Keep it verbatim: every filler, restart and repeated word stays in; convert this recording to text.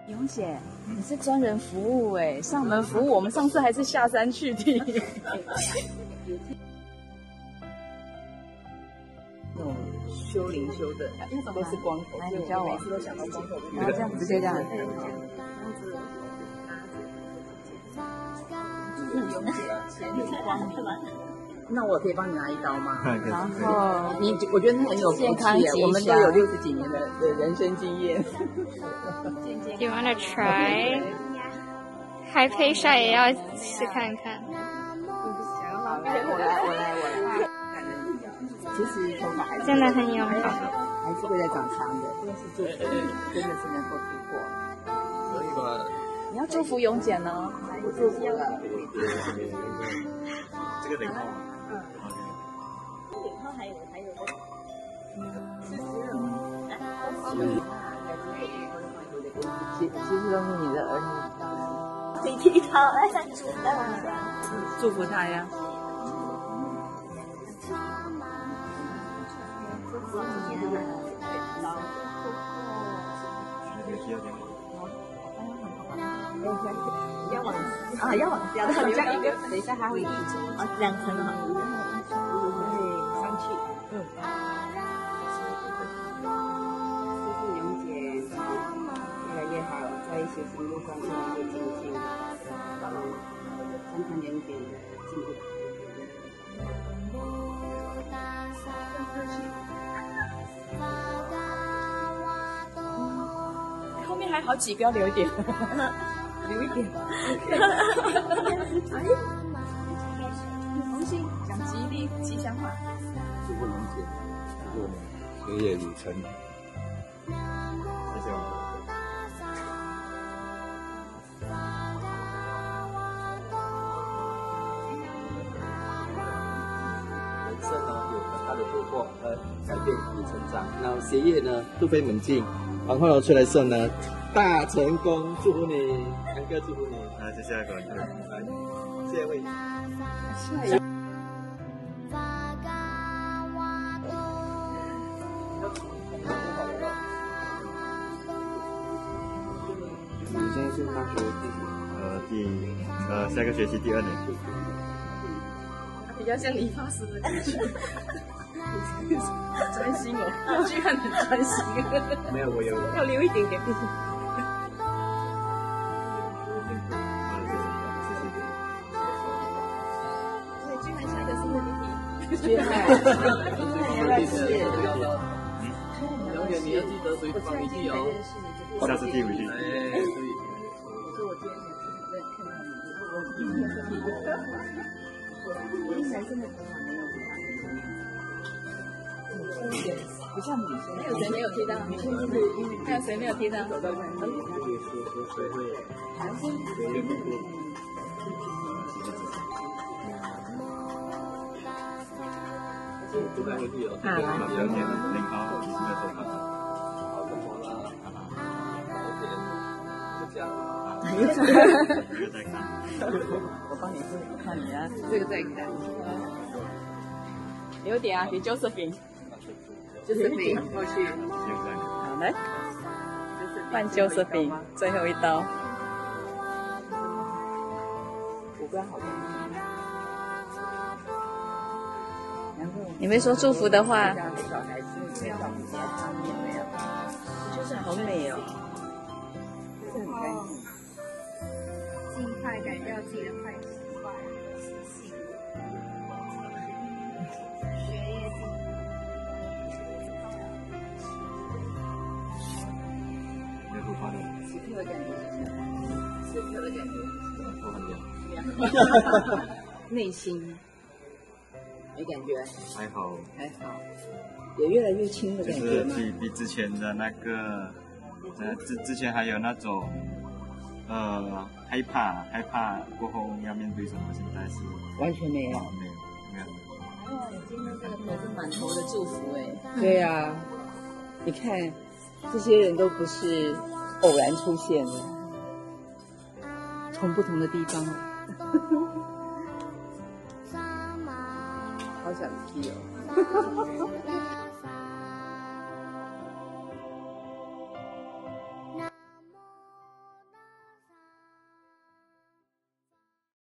蓉姐，你是专人服务哎，上门服务。我们上次还是下山去的。 那种修灵修的，都是光头， 来，你教我。 每次都想到光头。 然后这样直接这样。 蓉姐，前途光明。那我可以帮你拿一刀吗？ 然后你，我觉得你很有福气耶，我们都有六十几年的的人生经验。 You wanna try？ 还配晒也要试看看。 好，来，我来，我来，我来。其实头发还是真的很有好， 还是会在长长的，但是祝福真的是能够突破。 可以吧？ 你要祝福蓉姐呢？ 我祝福了。 这个领号。 嗯。领号还有还有的。是十二。其其实都是你的儿女。你提他来祝福他呀。要往啊，要往下，好像一个，等一下还会一层啊，两层哈，对，上去，嗯。谢谢蓉姐，越来越好，在一些行动上越来越精进，三谈两点进步。 后面还好挤，不要留一点。留一点。哎，红心讲吉利吉祥话。 祝福蓉姐，祝我们学业有成。谢谢我们。人生呢有很大的突破和改变与成长，然后学业呢突飞猛进，然后呢出来时候呢大成功，祝福你，安哥祝福你。来，接下来广告，来，下一位。 下一位。 你现在是大学第呃第呃下个学期第二年。 比较像理发师的感觉。专心哦，居然很专心。 没有，我有要留一点点。对，居然下一个是弟弟。居然，原来是。 蓉姐，你要记得回放回去哦。下次寄回去。哎，对。 我说我今天在看到你，我第一个是第一个。我男生的头发没有比他更不像女生。 还有谁没有贴到？女生就是因为还有谁没有贴到？ 走到这里，会说说说会，还是有点不。不太会记哦。啊，来，了解了，领好，你的手法。好，怎么了？好点，就这样。这个再看。 我帮你做，我看你啊，这个再看。 留点啊，给 Josephine。Josephine 过去。 好来，换 Josephine 最后一刀。 五官好看。 你没说祝福的话。 小孩子没有健康，有没有？就是好美哦，就是很干净。 尽快改掉自己的坏习惯、习性，学业进步。 没有头发的。 此刻的感觉是什么？此刻的感觉是什么？ 头很凉。 内心没感觉？ 还好。 还好。有越来越轻的感觉吗？ 就是比比之前的那个，呃，之之前还有那种。呃，害怕，害怕过后要面对什么？现在是完全没有， 没有，没有。 还有你今天这个头是满头的祝福哎。 对呀、啊，你看，这些人都不是偶然出现的，从不同的地方。好想踢哦。